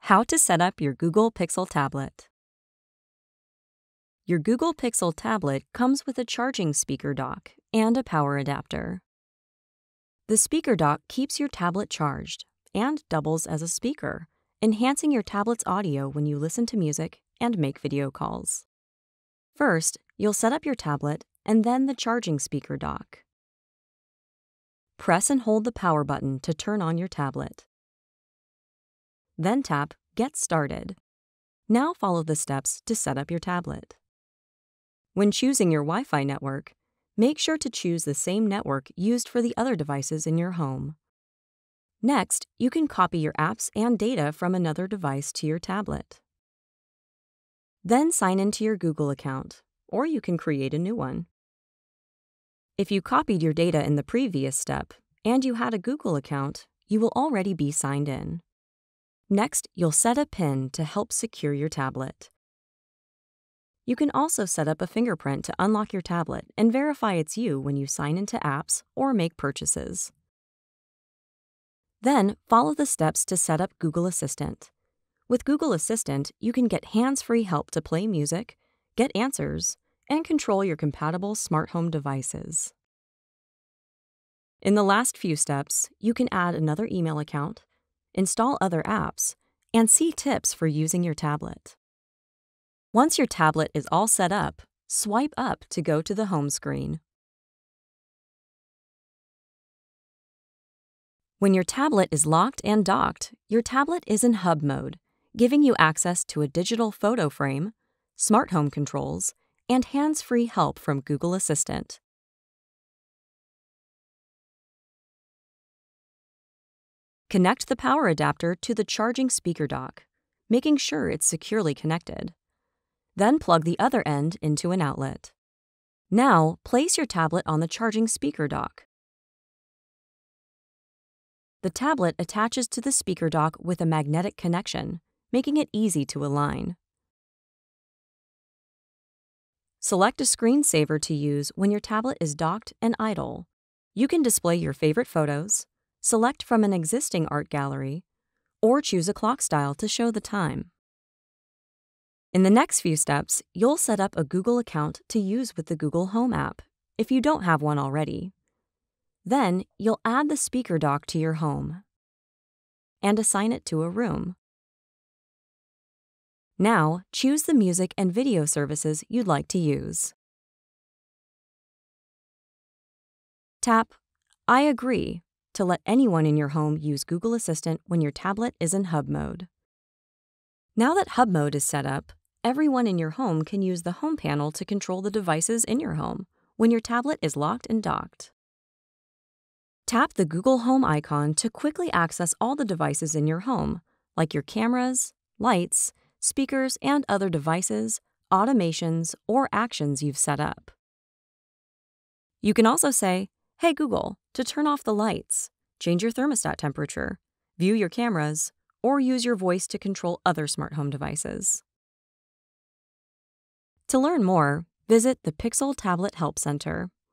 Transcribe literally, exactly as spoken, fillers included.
How to set up your Google Pixel tablet. Your Google Pixel tablet comes with a charging speaker dock and a power adapter. The speaker dock keeps your tablet charged and doubles as a speaker, enhancing your tablet's audio when you listen to music and make video calls. First, you'll set up your tablet and then the charging speaker dock. Press and hold the power button to turn on your tablet. Then tap Get Started. Now follow the steps to set up your tablet. When choosing your Wi-Fi network, make sure to choose the same network used for the other devices in your home. Next, you can copy your apps and data from another device to your tablet. Then sign into your Google account, or you can create a new one. If you copied your data in the previous step and you had a Google account, you will already be signed in. Next, you'll set a PIN to help secure your tablet. You can also set up a fingerprint to unlock your tablet and verify it's you when you sign into apps or make purchases. Then, follow the steps to set up Google Assistant. With Google Assistant, you can get hands-free help to play music, get answers, and control your compatible smart home devices. In the last few steps, you can add another email account, install other apps, and see tips for using your tablet. Once your tablet is all set up, swipe up to go to the home screen. When your tablet is locked and docked, your tablet is in hub mode, giving you access to a digital photo frame, smart home controls, and hands-free help from Google Assistant. Connect the power adapter to the charging speaker dock, making sure it's securely connected. Then plug the other end into an outlet. Now, place your tablet on the charging speaker dock. The tablet attaches to the speaker dock with a magnetic connection, making it easy to align. Select a screensaver to use when your tablet is docked and idle. You can display your favorite photos, select from an existing art gallery, or choose a clock style to show the time. In the next few steps, you'll set up a Google account to use with the Google Home app, if you don't have one already. Then, you'll add the speaker dock to your home and assign it to a room. Now, choose the music and video services you'd like to use. Tap I agree to let anyone in your home use Google Assistant when your tablet is in hub mode. Now that hub mode is set up, everyone in your home can use the home panel to control the devices in your home when your tablet is locked and docked. Tap the Google Home icon to quickly access all the devices in your home, like your cameras, lights, speakers, and other devices, automations, or actions you've set up. You can also say, "Hey Google," to turn off the lights, change your thermostat temperature, view your cameras, or use your voice to control other smart home devices. To learn more, visit the Pixel Tablet Help Center.